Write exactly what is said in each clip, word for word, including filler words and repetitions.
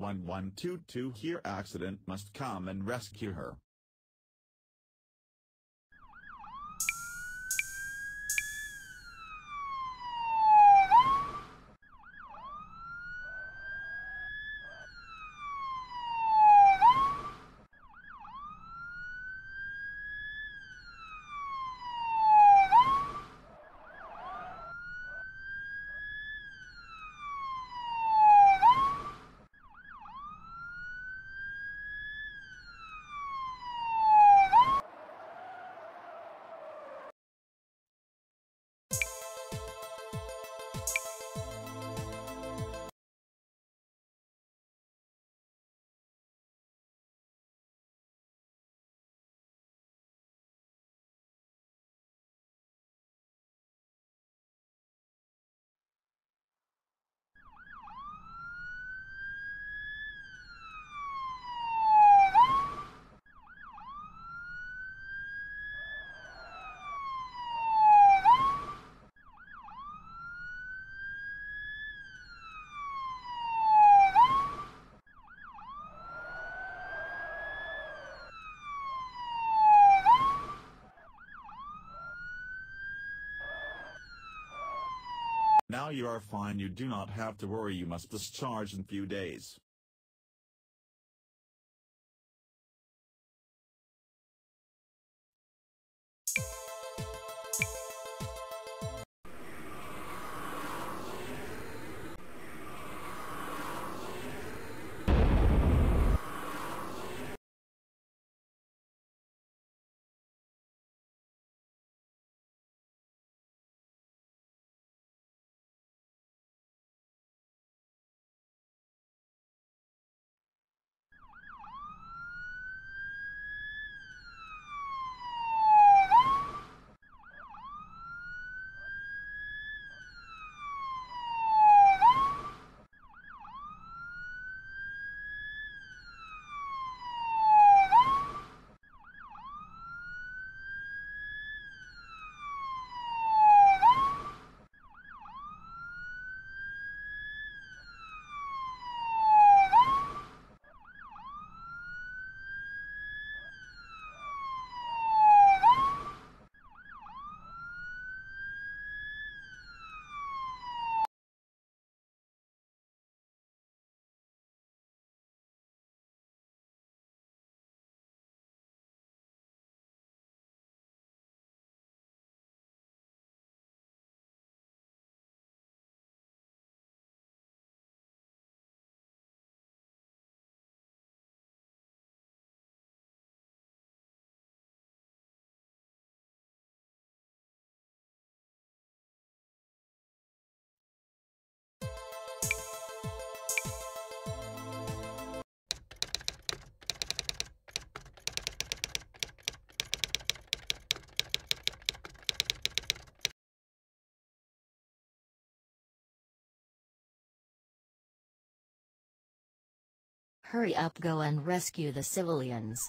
one one two two here. Accident must come and rescue her. Now you are fine. You do not have to worry. You must discharge in few days. Hurry up, go and rescue the civilians.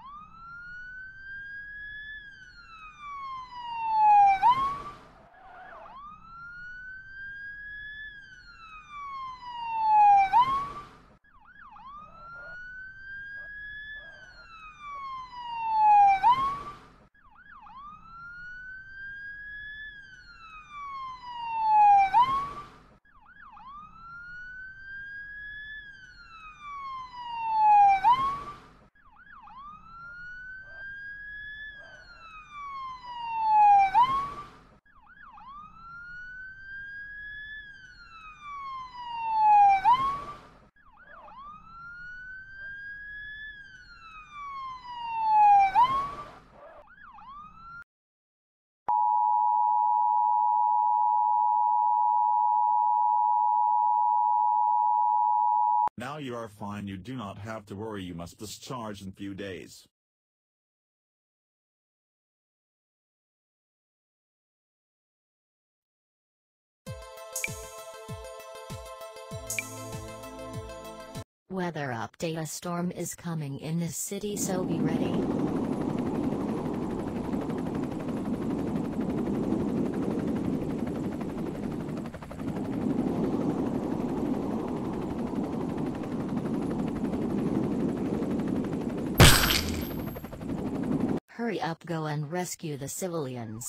Now you are fine. You do not have to worry. You must discharge in few days. Weather update: a storm is coming in this city, so be ready. Hurry up, go and rescue the civilians.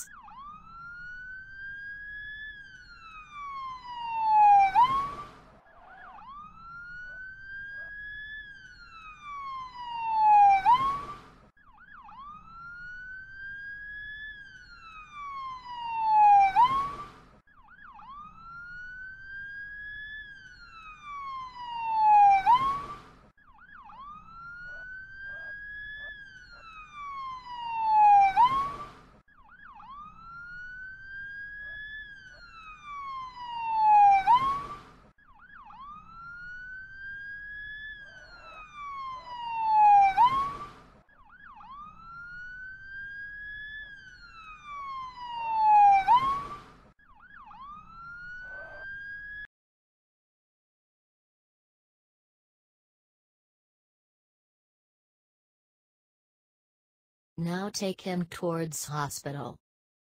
Now take him towards hospital.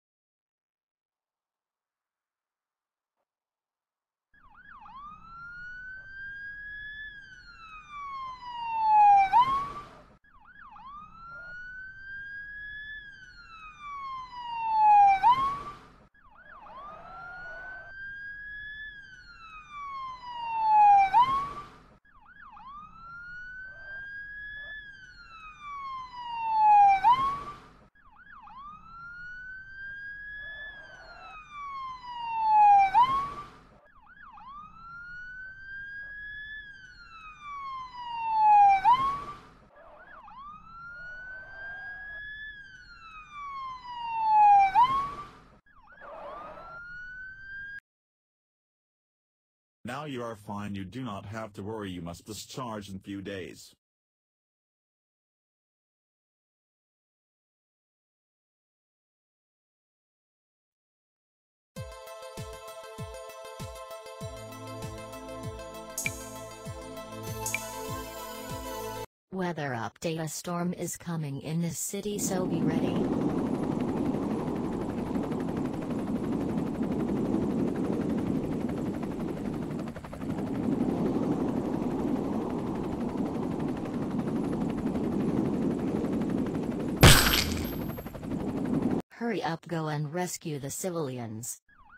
Now you are fine, you do not have to worry, you must discharge in few days. Weather update: a storm is coming in this city, so be ready. Hurry up, go and rescue the civilians.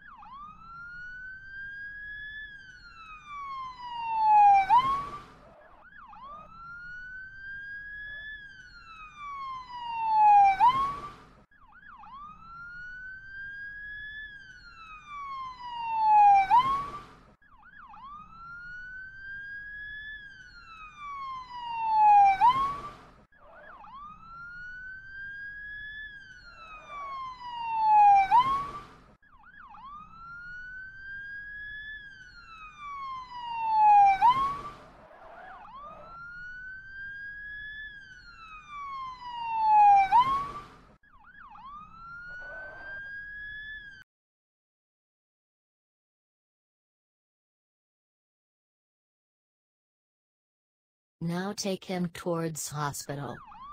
Now take him towards hospital.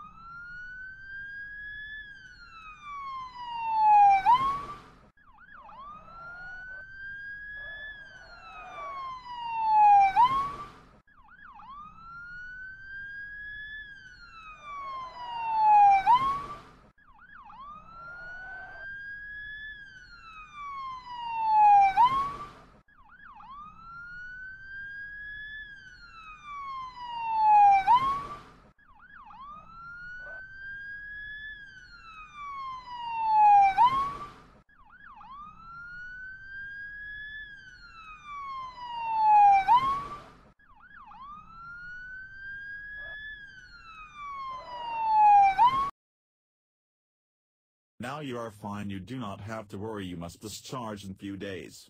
Now you are fine, you do not have to worry, you must discharge in few days.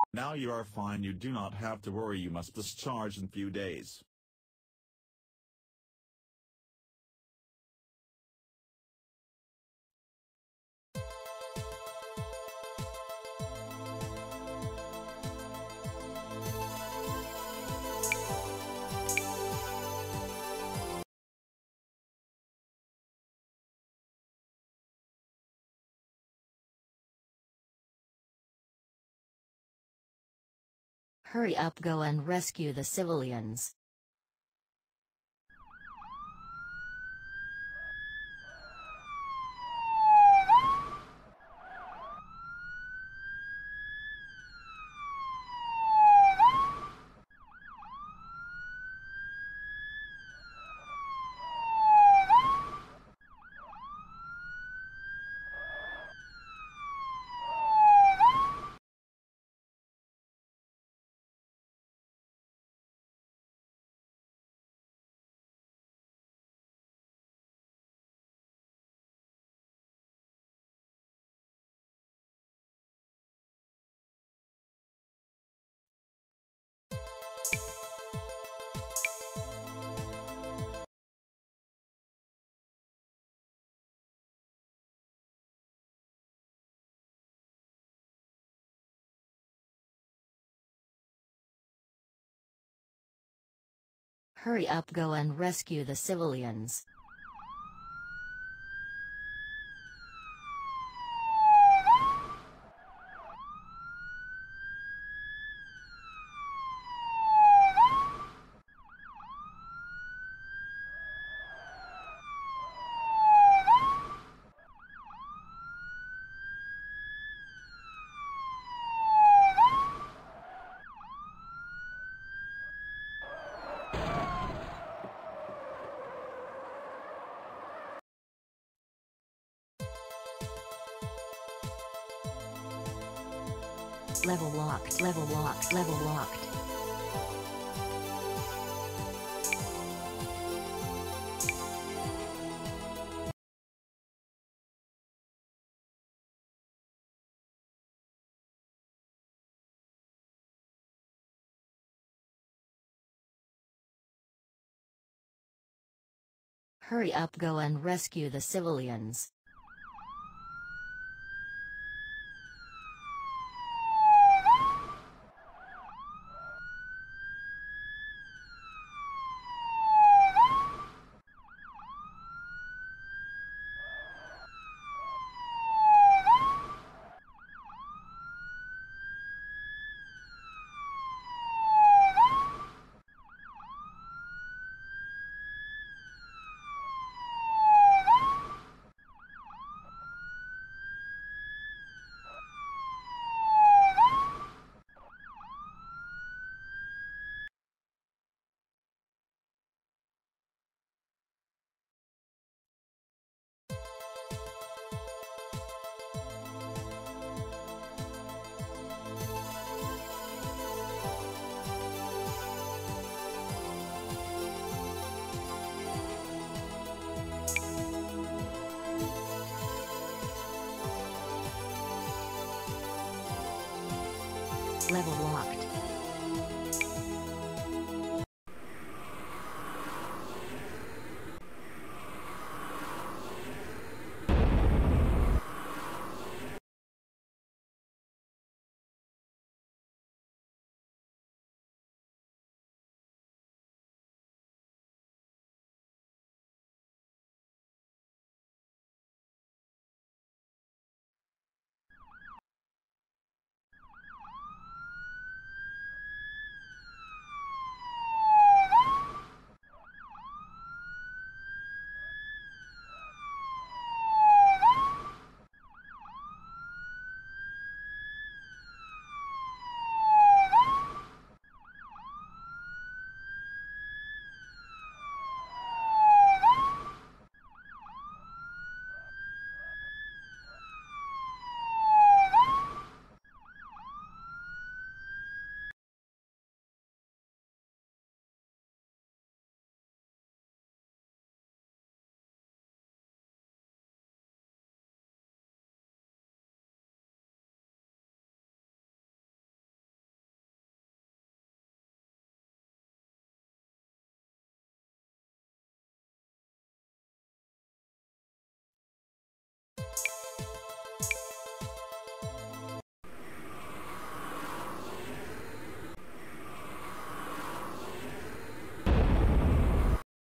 Now you are fine, you do not have to worry, you must discharge in few days. Hurry up, go and rescue the civilians. Hurry up, go and rescue the civilians. Level locked, level locked, level locked. Hurry up, go and rescue the civilians. Level locked.